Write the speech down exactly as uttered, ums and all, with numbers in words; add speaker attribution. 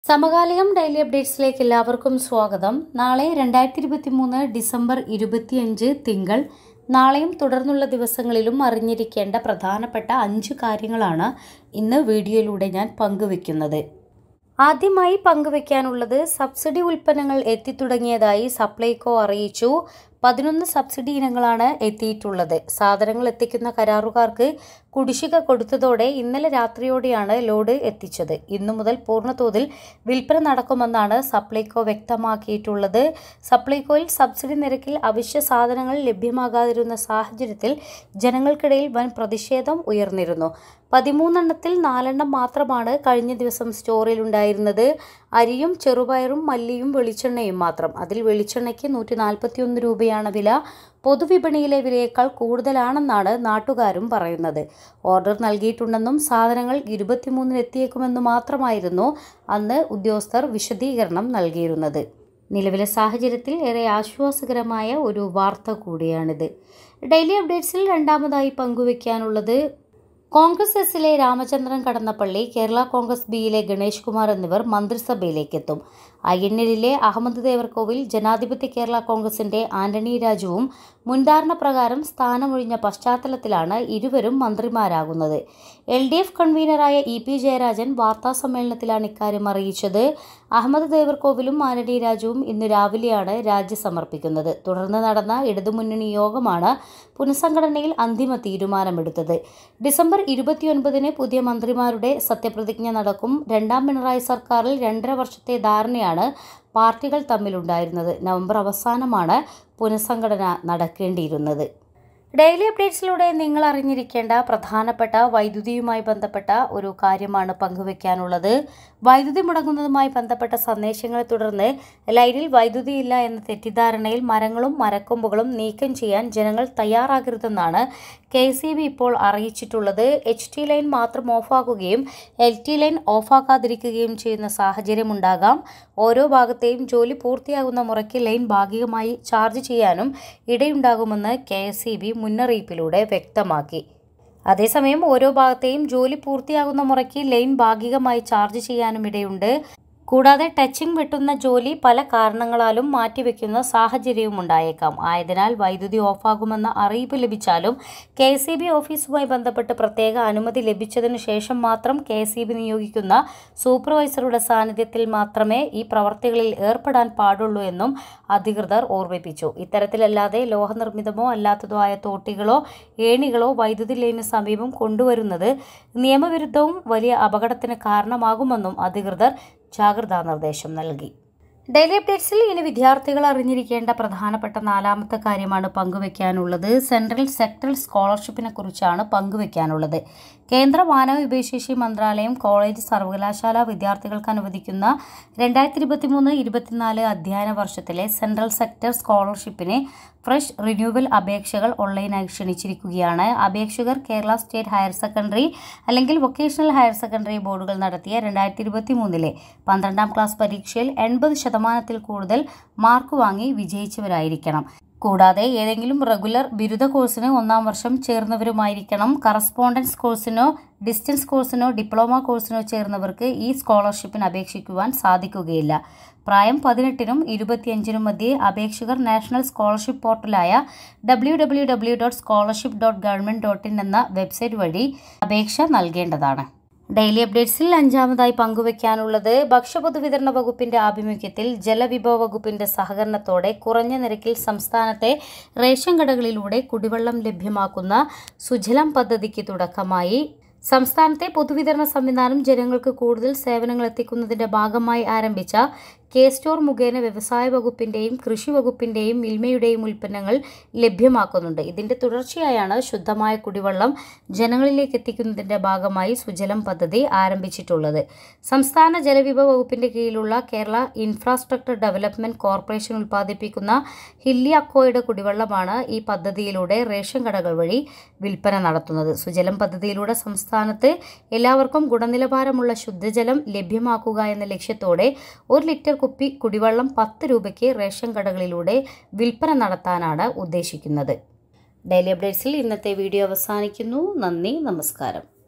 Speaker 1: സമകാലികം ഡെയിലി അപ്ഡേറ്റ്സിലേക്ക് എല്ലാവർക്കും സ്വാഗതം. നാളെ രണ്ടായിരത്തി ഇരുപത്തി മൂന്ന് ഡിസംബർ ഇരുപത്തിയഞ്ച് തിങ്കൾ. നാളെയും തുടർന്നുള്ള ദിവസങ്ങളിലും അറിഞ്ഞിരിക്കേണ്ട പ്രധാനപ്പെട്ട അഞ്ച് കാര്യങ്ങളാണ് ഇന്ന് വീഡിയോയിലൂടെ ഞാൻ പങ്കുവെക്കുന്നത്. ആദ്യമായി പങ്കുവെക്കാനുള്ളത് സബ്സിഡി ഉൽപ്പന്നങ്ങൾ എത്തിത്തുടങ്ങിയതായി സപ്ലൈകോ അറിയിച്ചു. പതിനൊന്ന് സബ്സിഡി ഇനങ്ങളാണ് എത്തിയിട്ടുള്ളത്. സാധനങ്ങൾ എത്തിക്കുന്ന കരാറുകാർക്ക് കുടിശ്ശിക കൊടുത്തതോടെ ഇന്നലെ രാത്രിയോടെയാണ് ലോഡ് എത്തിച്ചത്. ഇന്നു മുതൽ പൂർണ്ണതോതിൽ വിൽപ്പന നടക്കുമെന്നാണ് സപ്ലൈകോ വ്യക്തമാക്കിയിട്ടുള്ളത്. സപ്ലൈകോയിൽ സബ്സിഡി നിരക്കിൽ അവശ്യ സാധനങ്ങൾ ലഭ്യമാകാതിരുന്ന സാഹചര്യത്തിൽ ജനങ്ങൾക്കിടയിൽ വൻ പ്രതിഷേധം ഉയർന്നിരുന്നു. പതിമൂന്നെണ്ണത്തിൽ നാലെണ്ണം മാത്രമാണ് കഴിഞ്ഞ ദിവസം സ്റ്റോറിൽ ഉണ്ടായിരുന്നത്. അരിയും ചെറുപയറും മല്ലിയും വെളിച്ചെണ്ണയും മാത്രം. അതിൽ വെളിച്ചെണ്ണയ്ക്ക് നൂറ്റി നാൽപ്പത്തി ഒന്ന് രൂപയാണ് വില. പൊതുവിപണിയിലെ വിലയേക്കാൾ കൂടുതലാണെന്നാണ് നാട്ടുകാരും പറയുന്നത്. ഓർഡർ നൽകിയിട്ടുണ്ടെന്നും സാധനങ്ങൾ ഇരുപത്തിമൂന്നിന് എത്തിയേക്കുമെന്ന് മാത്രമായിരുന്നു അന്ന് ഉദ്യോഗസ്ഥർ വിശദീകരണം നൽകിയിരുന്നത്. നിലവിലെ സാഹചര്യത്തിൽ ഏറെ ആശ്വാസകരമായ ഒരു വാർത്ത കൂടിയാണിത്. ഡെയിലി അപ്ഡേറ്റ്സിൽ രണ്ടാമതായി പങ്കുവെക്കാനുള്ളത് കോൺഗ്രസ് എസിലെ രാമചന്ദ്രൻ കടന്നപ്പള്ളി, കേരള കോൺഗ്രസ് ബിയിലെ ഗണേഷ് കുമാർ എന്നിവർ മന്ത്രിസഭയിലേക്ക് എത്തും. അയ്യന്നൂരിലെ അഹമ്മദ് ദേവർകോവിൽ ജനാധിപത്യ കേരള കോൺഗ്രസിന്റെ ആന്റണി രാജുവും മുൻധാരണ പ്രകാരം സ്ഥാനമൊഴിഞ്ഞ പശ്ചാത്തലത്തിലാണ് ഇരുവരും മന്ത്രിമാരാകുന്നത്. എൽ ഡി എഫ് കൺവീനറായ ഇ പി ജയരാജൻ വാർത്താസമ്മേളനത്തിലാണ് ഇക്കാര്യം അറിയിച്ചത്. അഹമ്മദ് ദേവർകോവിലും ആന്റണി രാജുവും ഇന്ന് രാവിലെയാണ് രാജി സമർപ്പിക്കുന്നത്. തുടർന്ന് നടന്ന ഇടതുമുന്നണി യോഗമാണ് പുനഃസംഘടനയിൽ അന്തിമ തീരുമാനമെടുത്തത്. ഡിസംബർ ഇരുപത്തിയൊൻപതിന് പുതിയ മന്ത്രിമാരുടെ സത്യപ്രതിജ്ഞ നടക്കും. രണ്ടാം പിണറായി സർക്കാരിൽ രണ്ടര വർഷത്തെ ധാരണയാണ് പാർട്ടികൾ തമ്മിലുണ്ടായിരുന്നത്. നവംബർ അവസാനമാണ് പുനഃസംഘടന നടക്കേണ്ടിയിരുന്നത്. ഡെയിലി അപ്ഡേറ്റ്സിലൂടെ നിങ്ങൾ അറിഞ്ഞിരിക്കേണ്ട പ്രധാനപ്പെട്ട വൈദ്യുതിയുമായി ബന്ധപ്പെട്ട ഒരു കാര്യമാണ് പങ്കുവെക്കാനുള്ളത്. വൈദ്യുതി മുടങ്ങുന്നതുമായി ബന്ധപ്പെട്ട സന്ദേശങ്ങളെ തുടർന്ന് ലൈനിൽ വൈദ്യുതിയില്ല എന്ന തെറ്റിദ്ധാരണയിൽ മരങ്ങളും മരക്കൊമ്പുകളും നീക്കം ചെയ്യാൻ ജനങ്ങൾ തയ്യാറാകരുതെന്നാണ് കെ എസ് ഇ ബി ഇപ്പോൾ അറിയിച്ചിട്ടുള്ളത്. എച്ച് ടി ലൈൻ മാത്രം ഓഫാക്കുകയും എൽ ടി ലൈൻ ഓഫാക്കാതിരിക്കുകയും ചെയ്യുന്ന സാഹചര്യമുണ്ടാകാം. ഓരോ ഭാഗത്തെയും ജോലി പൂർത്തിയാകുന്ന മുറയ്ക്ക് ലൈൻ ഭാഗികമായി ചാർജ് ചെയ്യാനും ഇടയുണ്ടാകുമെന്ന് കെ എസ് ഇ ബി മുന്നറിയിപ്പിലൂടെ വ്യക്തമാക്കി. അതേസമയം ഓരോ ഭാഗത്തെയും ജോലി പൂർത്തിയാകുന്ന മുറയ്ക്ക് ലൈൻ ഭാഗികമായി ചാർജ് ചെയ്യാനും ഇടയുണ്ട്. കൂടാതെ ടച്ചിംഗ് വെട്ടുന്ന ജോലി പല കാരണങ്ങളാലും മാറ്റിവെക്കുന്ന സാഹചര്യവും ഉണ്ടായേക്കാം. ആയതിനാൽ വൈദ്യുതി ഓഫാകുമെന്ന അറിയിപ്പ് ലഭിച്ചാലും കെ എസ് ഇ ബി ഓഫീസുമായി ബന്ധപ്പെട്ട് പ്രത്യേക അനുമതി ലഭിച്ചതിനു ശേഷം മാത്രം കെ എസ് ഇ ബി നിയോഗിക്കുന്ന സൂപ്പർവൈസറുടെ സാന്നിധ്യത്തിൽ മാത്രമേ ഈ പ്രവർത്തികളിൽ ഏർപ്പെടാൻ പാടുള്ളൂ എന്നും അധികൃതർ ഓർമ്മിപ്പിച്ചു. ഇത്തരത്തിലല്ലാതെ ലോഹനിർമ്മിതമോ അല്ലാത്തതോ ആയ തോട്ടികളോ ഏണികളോ വൈദ്യുതി ലൈനിന് സമീപം കൊണ്ടുവരുന്നത് നിയമവിരുദ്ധവും വലിയ അപകടത്തിന് കാരണമാകുമെന്നും അധികൃതർ ജാഗ്രതാ നിർദ്ദേശം നൽകി. ഡെയിലി അപ്ഡേറ്റ്സിൽ ഇനി വിദ്യാർത്ഥികൾ അറിഞ്ഞിരിക്കേണ്ട പ്രധാനപ്പെട്ട നാലാമത്തെ കാര്യമാണ് പങ്കുവെക്കാനുള്ളത്. സെൻട്രൽ സെക്ടറൽ സ്കോളർഷിപ്പിനെ കുറിച്ചാണ് പങ്കുവെക്കാനുള്ളത്. കേന്ദ്ര മാനവ വിഭവശേഷി മന്ത്രാലയം കോളേജ് സർവകലാശാല വിദ്യാർത്ഥികൾക്ക് അനുവദിക്കുന്ന രണ്ടായിരത്തി ഇരുപത്തി മൂന്ന് ഇരുപത്തിനാല് അധ്യയന വർഷത്തിലെ സെൻട്രൽ സെക്ടർ സ്കോളർഷിപ്പിന് ഫ്രഷ് റിന്യൂവൽ അപേക്ഷകൾ ഓൺലൈനായി ക്ഷണിച്ചിരിക്കുകയാണ്. അപേക്ഷകർ കേരള സ്റ്റേറ്റ് ഹയർ സെക്കൻഡറി അല്ലെങ്കിൽ വൊക്കേഷണൽ ഹയർ സെക്കൻഡറി ബോർഡുകൾ നടത്തിയ രണ്ടായിരത്തി ഇരുപത്തി മൂന്നിലെ പന്ത്രണ്ടാം ക്ലാസ് പരീക്ഷയിൽ എൺപത് ശതമാനത്തിൽ കൂടുതൽ മാർക്ക് വാങ്ങി വിജയിച്ചവരായിരിക്കണം. കൂടാതെ ഏതെങ്കിലും റെഗുലർ ബിരുദ കോഴ്സിന് ഒന്നാം വർഷം ചേർന്നവരുമായിരിക്കണം. കറസ്പോണ്ടൻസ് കോഴ്സിനോ ഡിസ്റ്റൻസ് കോഴ്സിനോ ഡിപ്ലോമ കോഴ്സിനോ ചേർന്നവർക്ക് ഈ സ്കോളർഷിപ്പിന് അപേക്ഷിക്കുവാൻ സാധിക്കുകയില്ല. പ്രായം പതിനെട്ടിനും ഇരുപത്തിയഞ്ചിനും മധ്യേ അപേക്ഷകർ നാഷണൽ സ്കോളർഷിപ്പ് പോർട്ടലായ W W W dot scholarship dot government dot in എന്ന വെബ്സൈറ്റ് വഴി അപേക്ഷ നൽകേണ്ടതാണ്. ഡെയിലി അപ്ഡേറ്റ്സിൽ അഞ്ചാമതായി പങ്കുവെക്കാനുള്ളത് ഭക്ഷ്യപൊതുവിതരണ വകുപ്പിന്റെ ആഭിമുഖ്യത്തിൽ ജലവിഭവ വകുപ്പിന്റെ സഹകരണത്തോടെ കുറഞ്ഞ നിരക്കിൽ സംസ്ഥാനത്തെ റേഷൻ കടകളിലൂടെ കുടിവെള്ളം ലഭ്യമാക്കുന്ന സുജലം പദ്ധതിക്ക് തുടക്കമായി. സംസ്ഥാനത്തെ പൊതുവിതരണ സംവിധാനം ജനങ്ങൾക്ക് കൂടുതൽ സേവനങ്ങൾ എത്തിക്കുന്നതിന്റെ ഭാഗമായി ആരംഭിച്ച കെ സ്റ്റോർ മുഖേന വ്യവസായ വകുപ്പിന്റെയും കൃഷി വകുപ്പിന്റെയും മിൽമയുടെയും ഉൽപ്പന്നങ്ങൾ ലഭ്യമാക്കുന്നുണ്ട്. ഇതിന്റെ തുടർച്ചയായാണ് ശുദ്ധമായ കുടിവെള്ളം ജനങ്ങളിലേക്ക് എത്തിക്കുന്നതിന്റെ ഭാഗമായി സുജലം പദ്ധതി ആരംഭിച്ചിട്ടുള്ളത്. സംസ്ഥാന ജലവിഭവ വകുപ്പിന്റെ കീഴിലുള്ള കേരള ഇൻഫ്രാസ്ട്രക്ചർ ഡെവലപ്മെന്റ് കോർപ്പറേഷൻ ഉൽപ്പാദിപ്പിക്കുന്ന ഹില്ലി അക്കോയുടെ കുടിവെള്ളമാണ് ഈ പദ്ധതിയിലൂടെ റേഷൻ കടകൾ വഴി വിൽപ്പന നടത്തുന്നത്. സുജലം പദ്ധതിയിലൂടെ സംസ്ഥാനത്ത് എല്ലാവർക്കും ഗുണനിലവാരമുള്ള ശുദ്ധജലം ലഭ്യമാക്കുക എന്ന ലക്ഷ്യത്തോടെ ഒരു ലിറ്റർ കുപ്പി കുടിവെള്ളം പത്ത് രൂപയ്ക്ക് റേഷൻ കടകളിലൂടെ വിൽപ്പന നടത്താനാണ് ഉദ്ദേശിക്കുന്നത്. ഡെയിലി അപ്ഡേറ്റ്സിൽ ഇന്നത്തെ വീഡിയോ അവസാനിക്കുന്നു. നന്ദി, നമസ്കാരം.